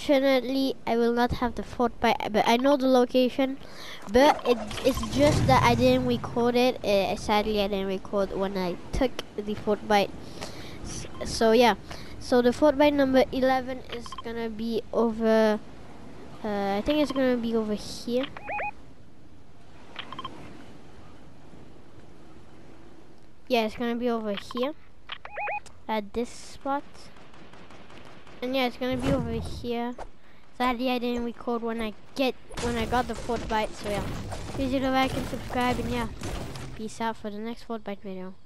unfortunately, I will not have the Fortbyte, but I know the location. But it's just that I didn't record it. Sadly, I didn't record when I took the Fortbyte. So yeah, so the Fortbyte number 11 is gonna be over. I think it's gonna be over here. Yeah, it's gonna be over here at this spot. And yeah, it's gonna be over here. Sadly, I didn't record when I got the Fortbyte. So yeah, please do like and subscribe, and yeah, peace out for the next Fortbyte video.